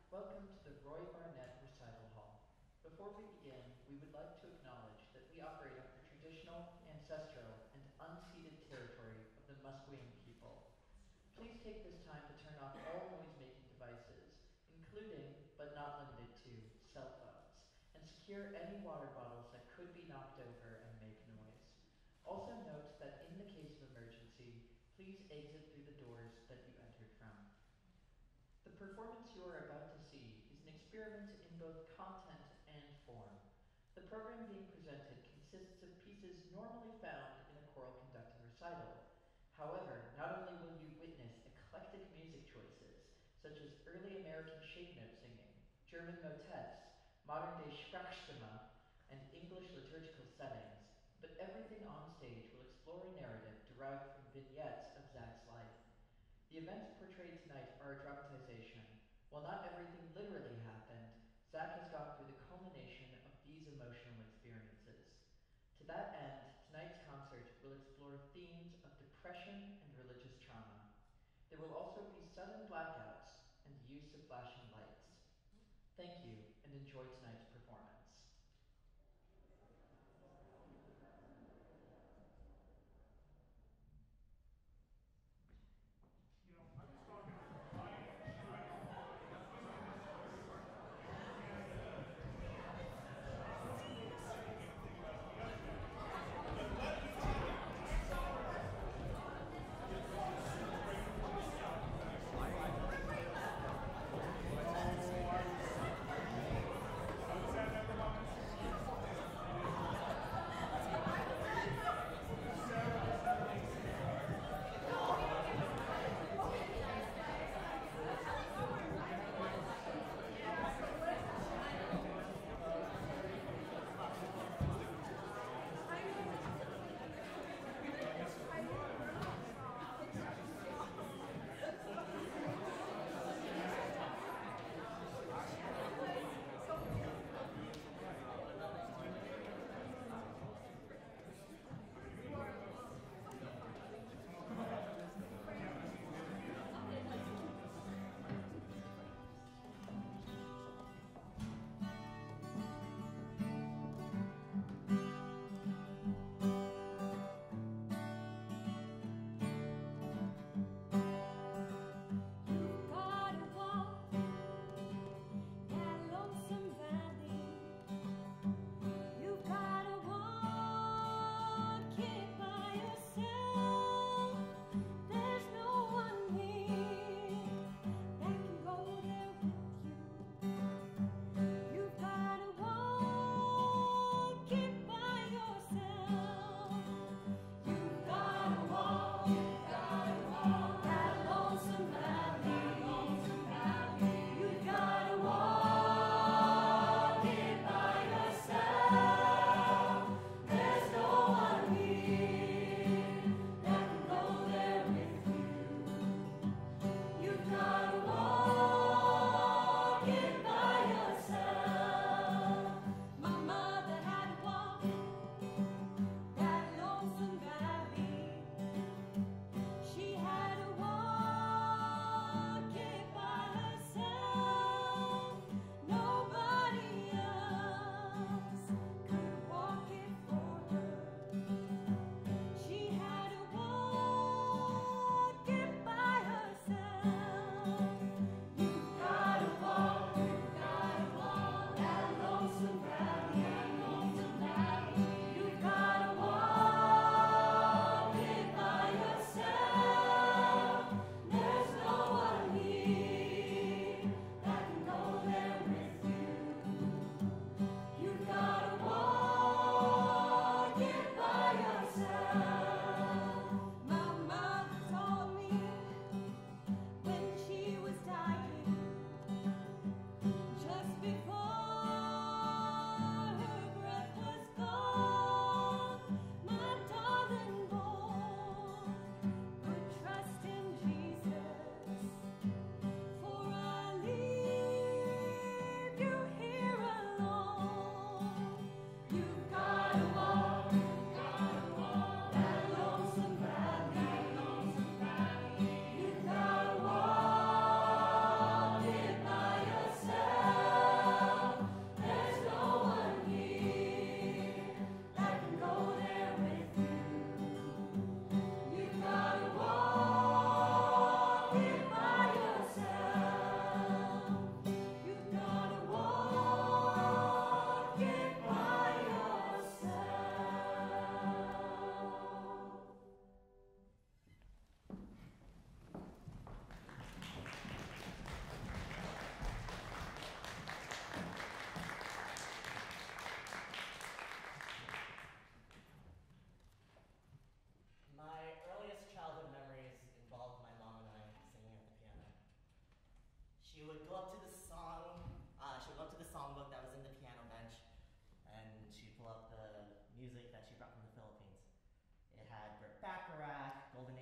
Welcome to the Roy Barnett Recital Hall. Before we begin, we would like to acknowledge that we operate on the traditional, ancestral, and unceded territory of the Musqueam people. Please take this time to turn off all noise-making devices, including, but not limited to, cell phones, and secure any water bottles that could be knocked over and make noise. Also note that in the case of emergency, please exit through the doors that you entered from. The performance you are about to see is an experiment in both content and form. The program being presented consists of pieces normally found in a choral conducting recital. However, not only will you witness eclectic music choices, such as early American shape note singing, German motets, modern-day Sprachstimme, and English liturgical settings, but everything on stage will explore a narrative derived from vignettes of Zach's life. The events portrayed tonight are a dramatization. While not everything literally happened, Zach has gone through the culmination of these emotional experiences. To that end, tonight's concert will explore themes of depression and religious trauma. There will also be sudden blackouts and the use of flashing lights. Thank you, and enjoy tonight's performance.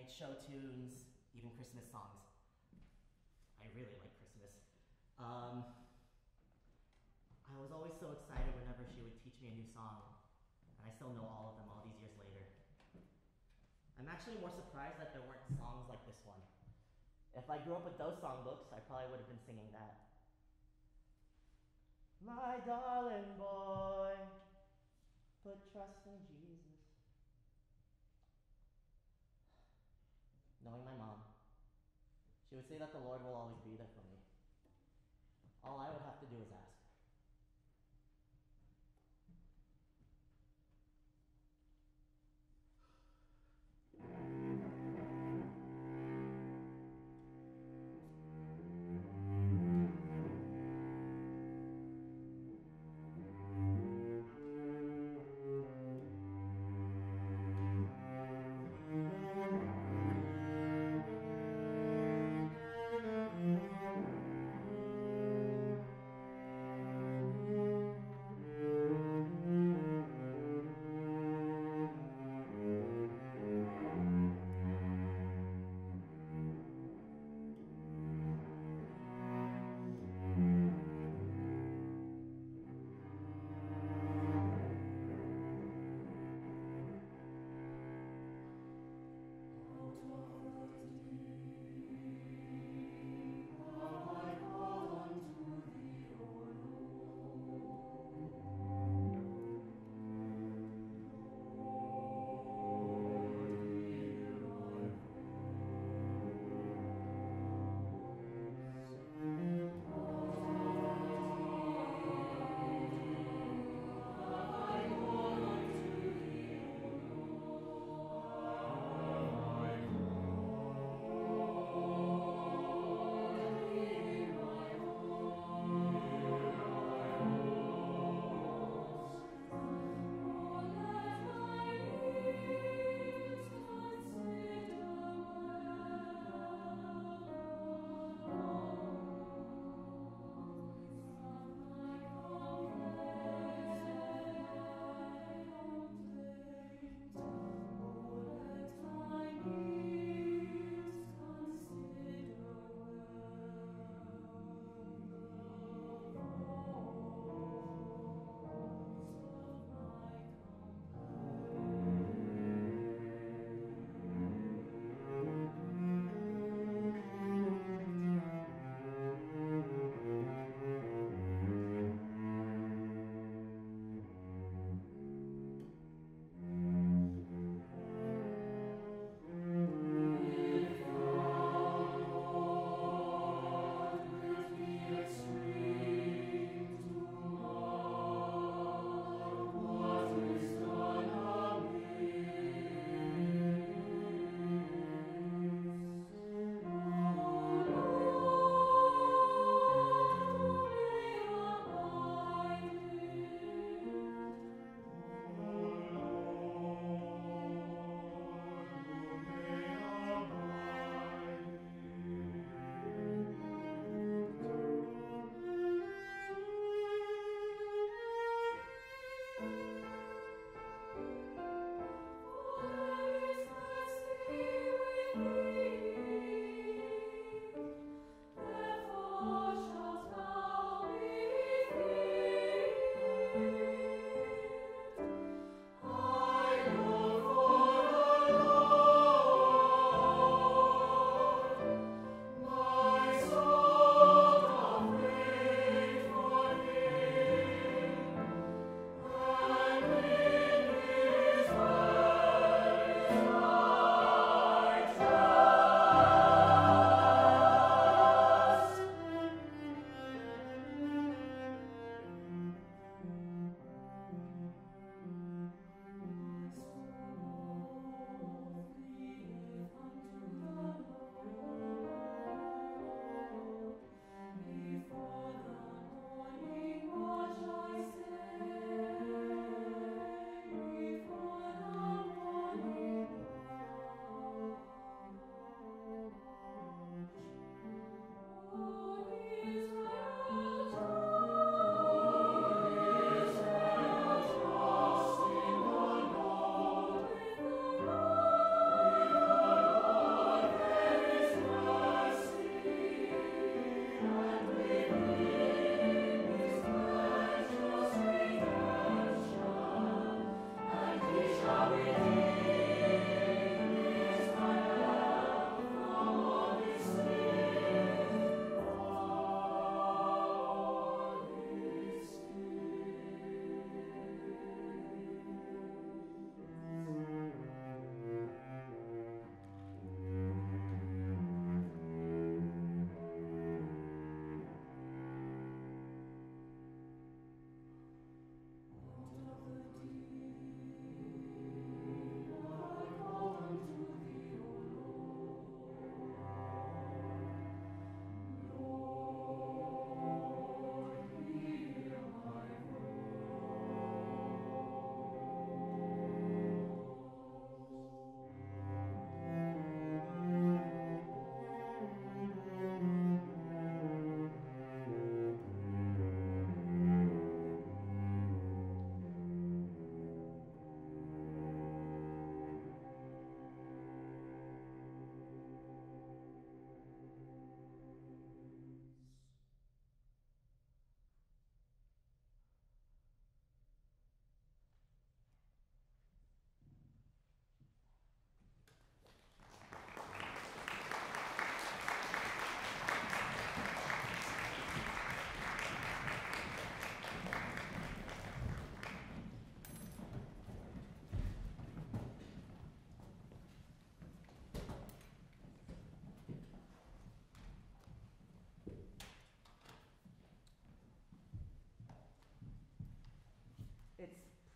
make show tunes, even Christmas songs. I really like Christmas. I was always so excited whenever she would teach me a new song, and I still know all of them all these years later. I'm actually more surprised that there weren't songs like this one. If I grew up with those songbooks, I probably would have been singing that. My darling boy, put trust in Jesus. Knowing my mom, she would say that the Lord will always be there for me. All I would have to do is ask.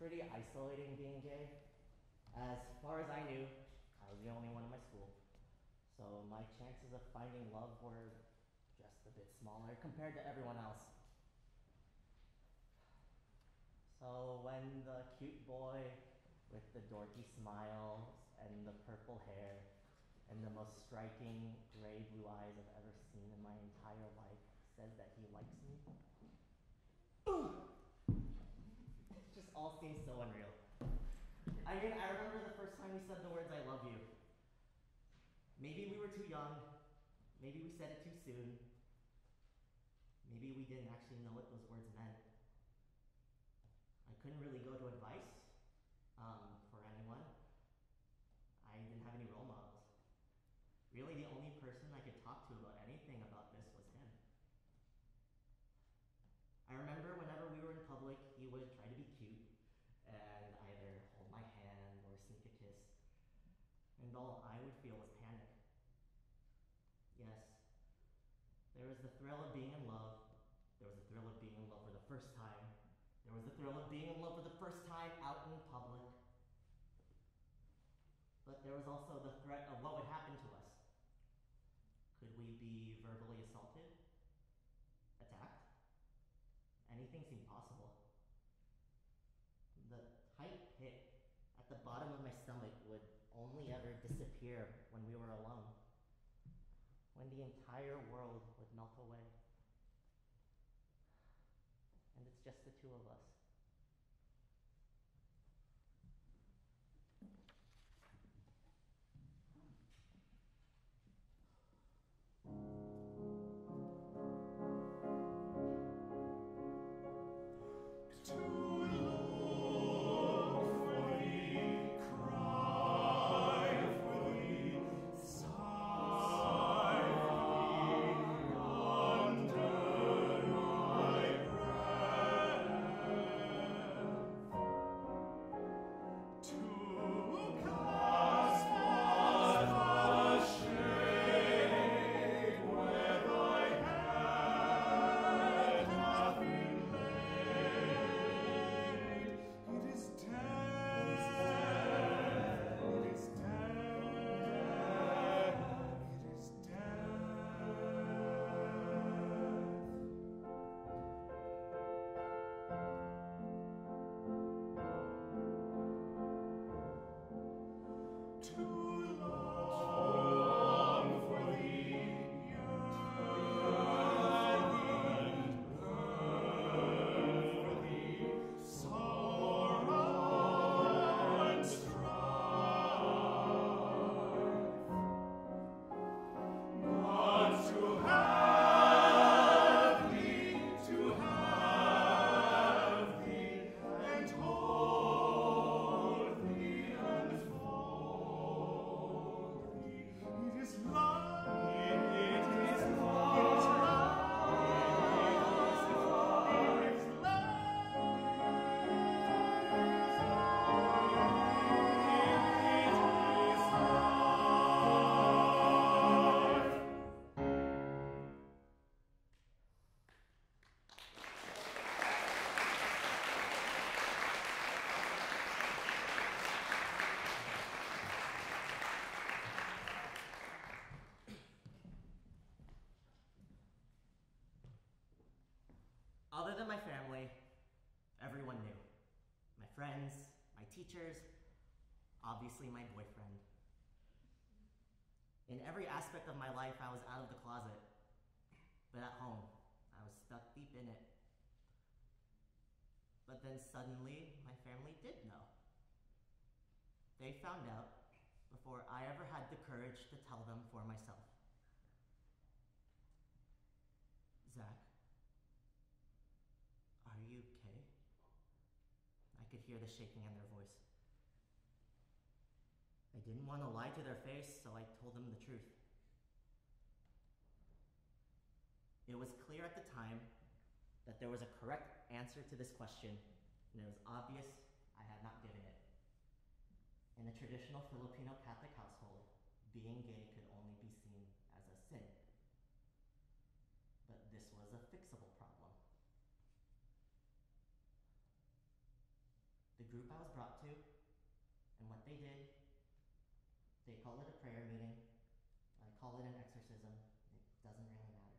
pretty isolating being gay. As far as I knew, I was the only one in my school. So my chances of finding love were just a bit smaller compared to everyone else. So when the cute boy with the dorky smile and the purple hair and the most striking gray blue eyes I've ever seen in my entire life says that he likes me, it just all seems so unreal. I mean, I remember the first time we said the words "I love you." Maybe we were too young. Maybe we said it too soon. Maybe we didn't actually know what those words meant. I couldn't really go to advice for anyone. I didn't have any role models. Really, the only person I could talk to about anything about this was him. I remember whenever we were in public, he would try to be cute and either hold my hand or sneak a kiss, and all I would feel was panic. Yes, there was the thrill of being in love. There was the thrill of being in love for the first time. There was the thrill of being in love for the first time out in public. But there was also the threat of what would happen to us. Could we be verbally assaulted? Attacked? Anything seemed possible. The tight pit at the bottom of my stomach would only ever disappear when we were alone. When the entire world would melt away. And it's just the two of us. Other than my family, everyone knew. My friends, my teachers, obviously my boyfriend. In every aspect of my life, I was out of the closet. But at home, I was stuck deep in it. But then suddenly, my family did know. They found out before I ever had the courage to tell them for myself. Zach, are you okay? I could hear the shaking in their voice. I didn't want to lie to their face, so I told them the truth. It was clear at the time that there was a correct answer to this question, and it was obvious I had not given it. In a traditional Filipino Catholic household, being gay could only be seen as a sin. But this was a fixable problem. The group I was brought to, and what they did, they call it a prayer meeting. I call it an exorcism. It doesn't really matter.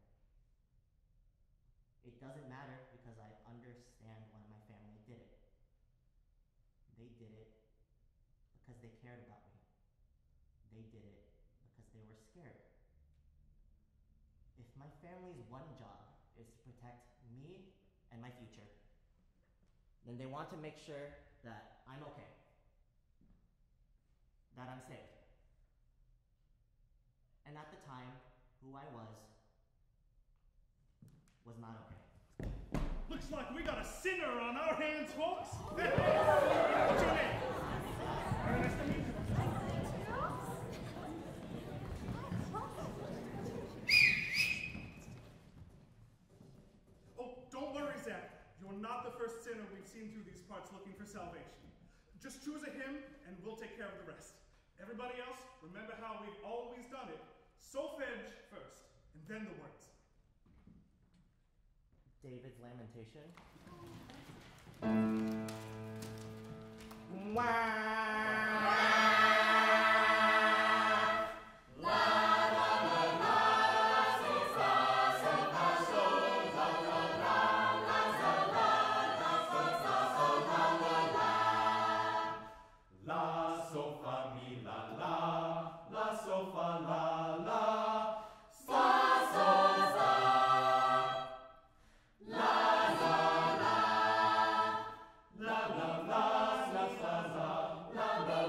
It doesn't matter because I understand why my family did it. They did it because they cared about me. They did it because they were scared. If my family's one job is to protect me and my future, then they want to make sure that I'm okay, that I'm safe. And at the time, who I was not okay. Looks like we got a sinner on our hands, folks. Hey, what's your name? Very nice to meet you. Oh, don't worry, Zach. You're not the first sinner we've seen through these parts looking for salvation. Just choose a hymn, and we'll take care of the rest. Everybody else, remember how we've always done it. Solfege first, and then the words. David's Lamentation. Wow. La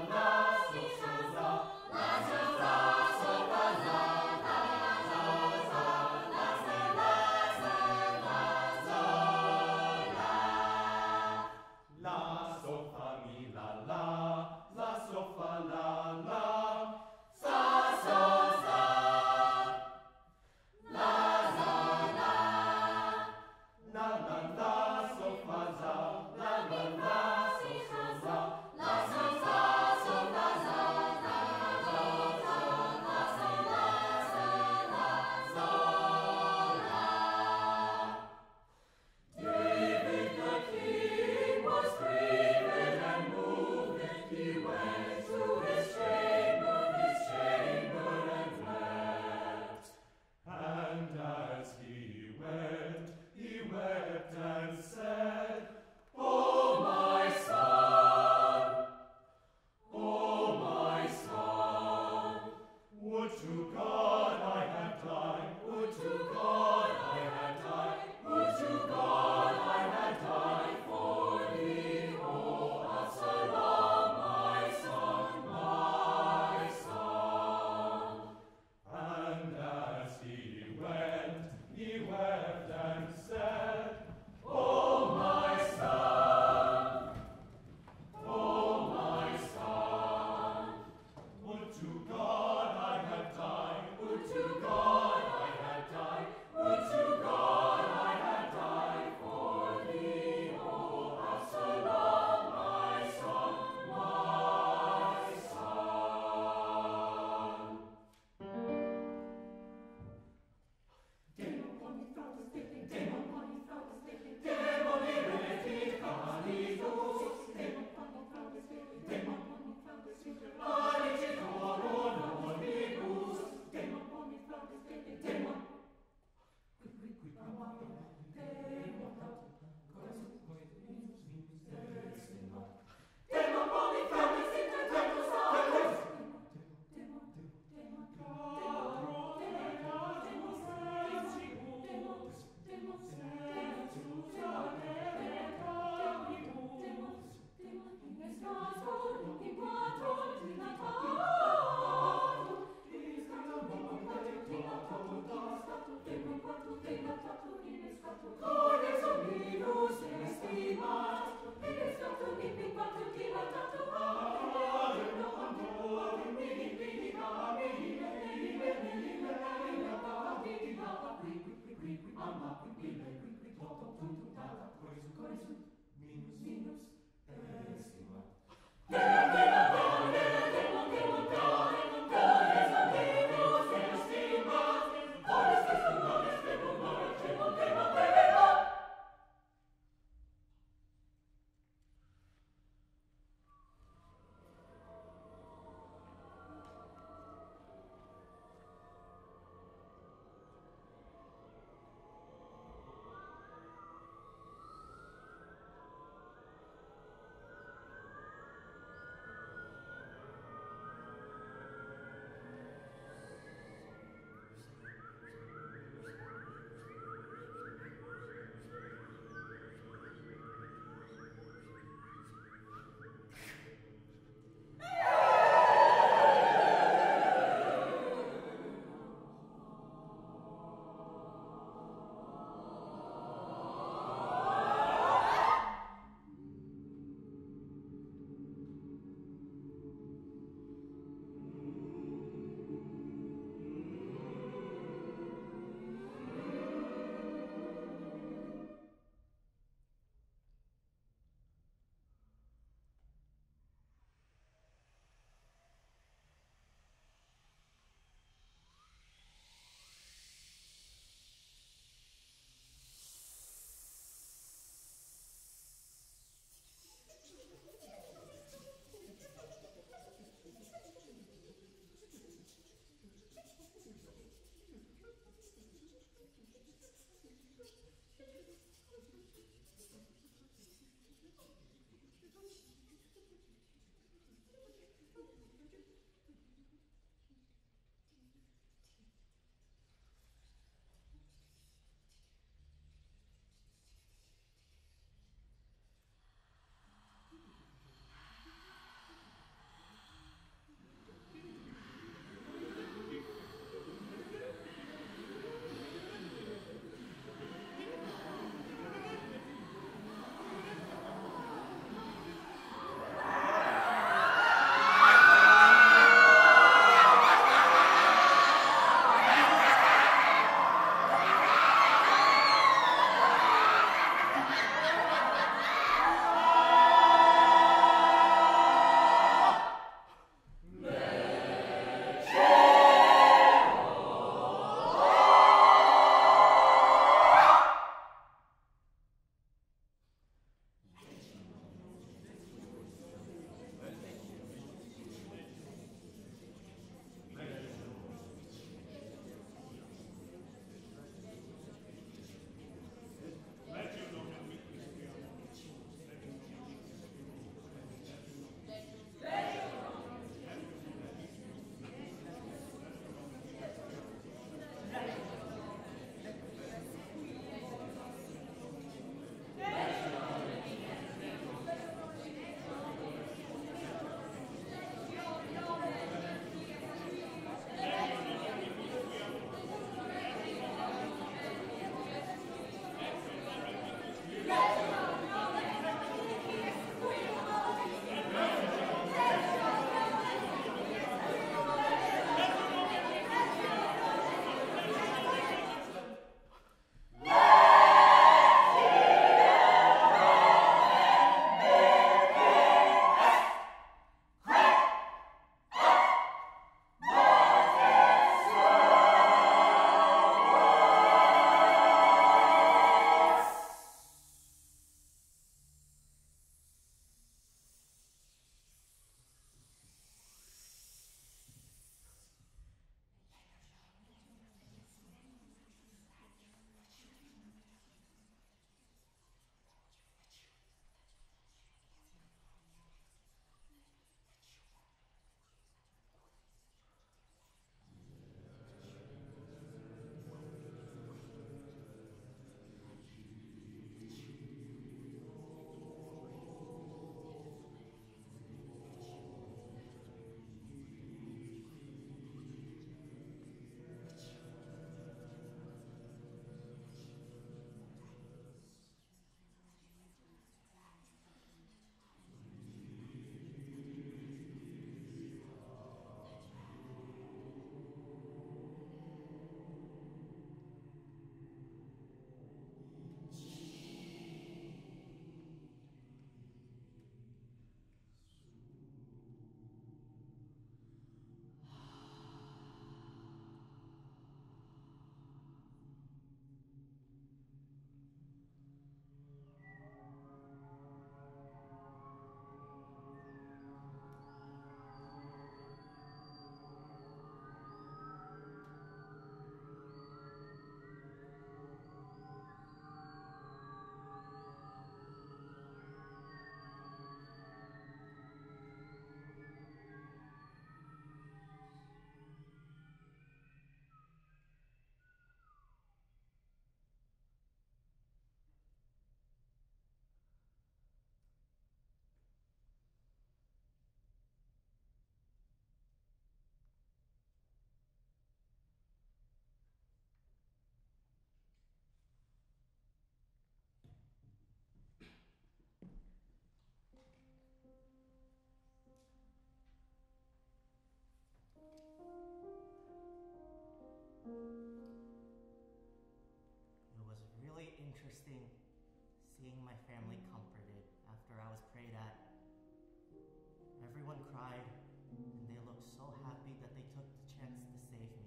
my family comforted after I was prayed at. Everyone cried, and they looked so happy that they took the chance to save me.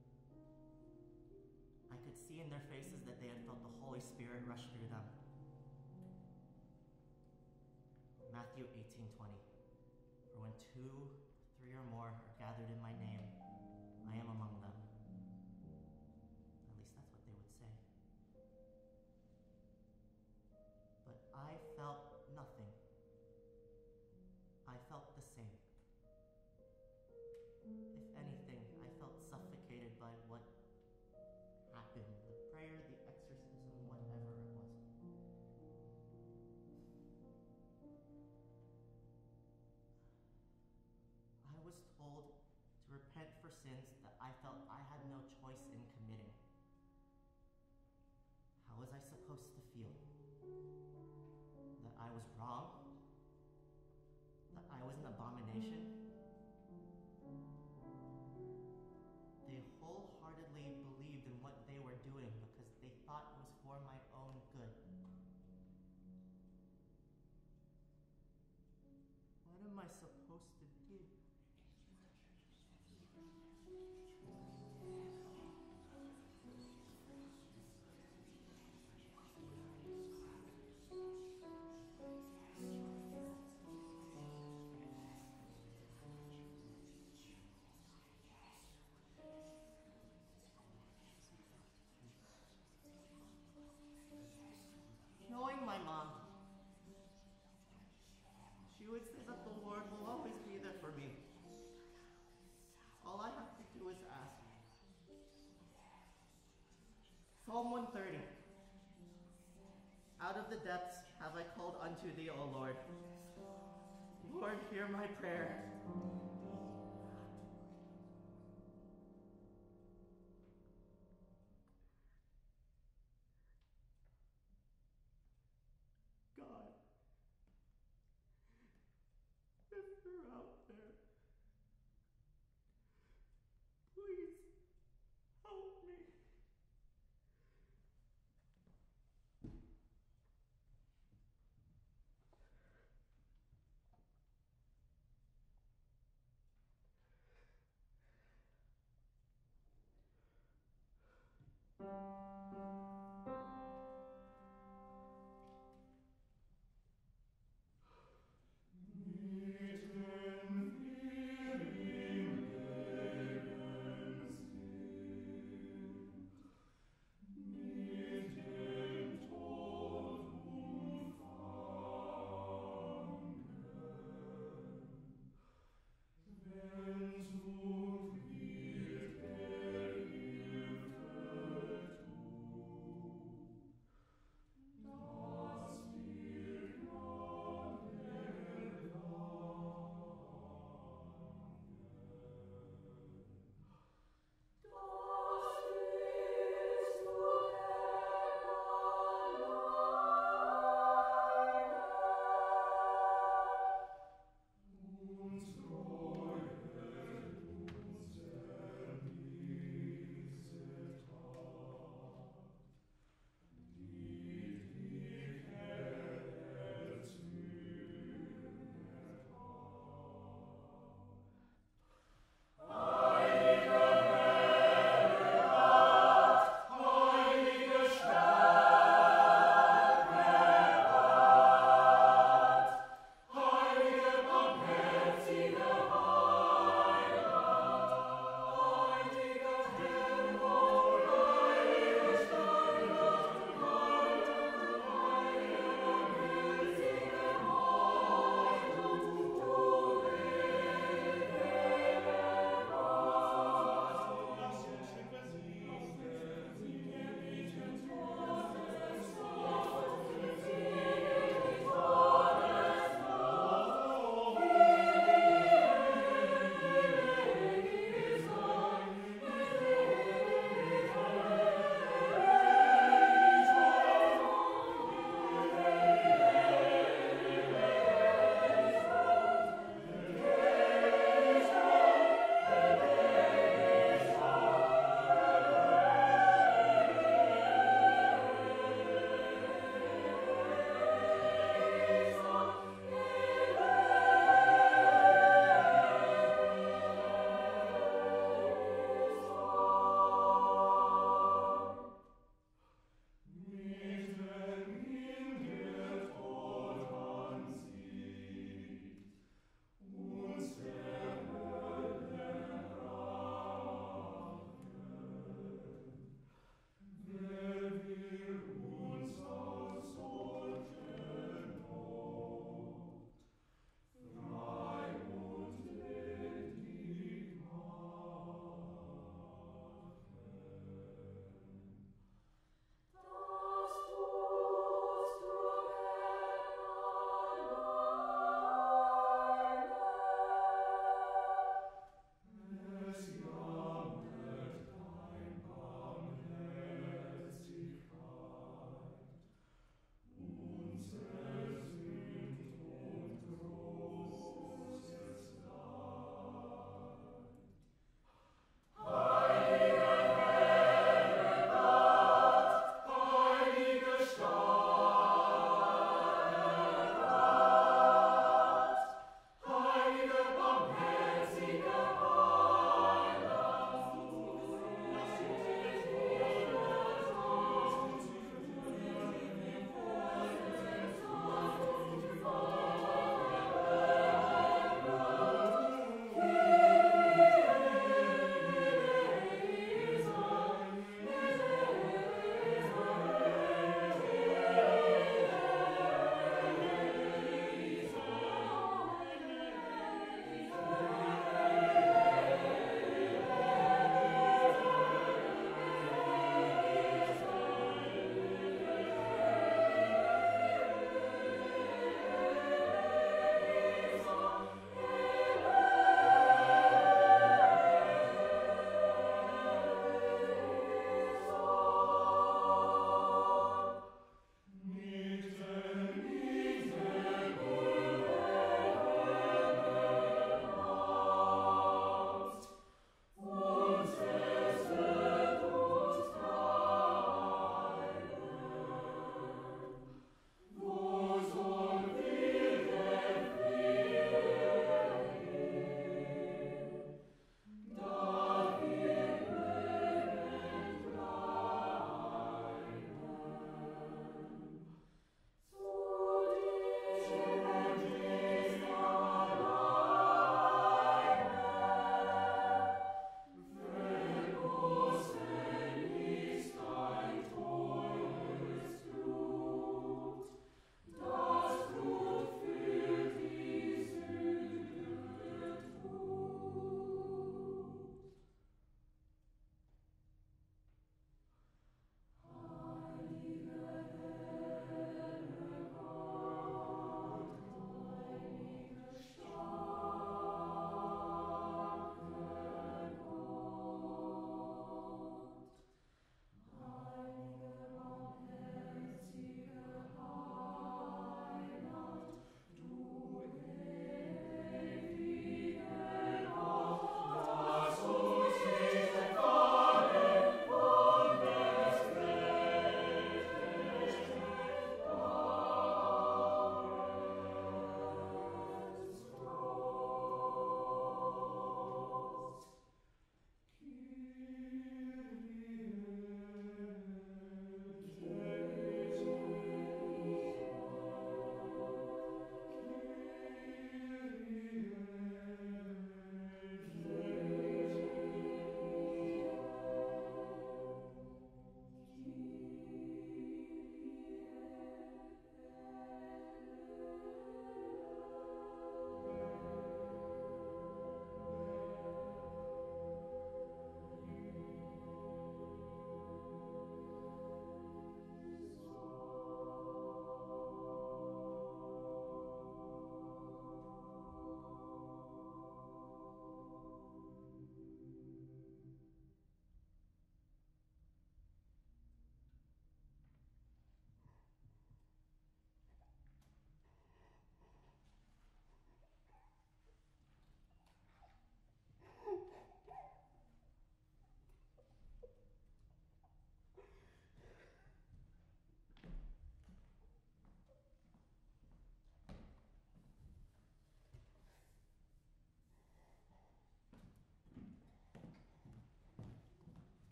I could see in their faces that they had felt the Holy Spirit rush through them. Matthew 18:20. For when 2, 3 or more are gathered in my name, I am among them. At least that's what they would say. But I felt nothing. I felt the same. If anything, I felt suffocated by what happened, the prayer, the exorcism, whatever it was. I was told to repent for sins that I felt I had no choice in committing. How was I supposed to feel? That I was wrong? That I was an abomination? They wholeheartedly believed in what they were doing because they thought it was for my own good. What am I supposed to do? Knowing my mom, she would say that the Lord will always be there for me. All I have to do is ask. Psalm 130. Out of the depths have I called unto thee, O Lord. Lord, hear my prayer. God, if you're out there, please help me.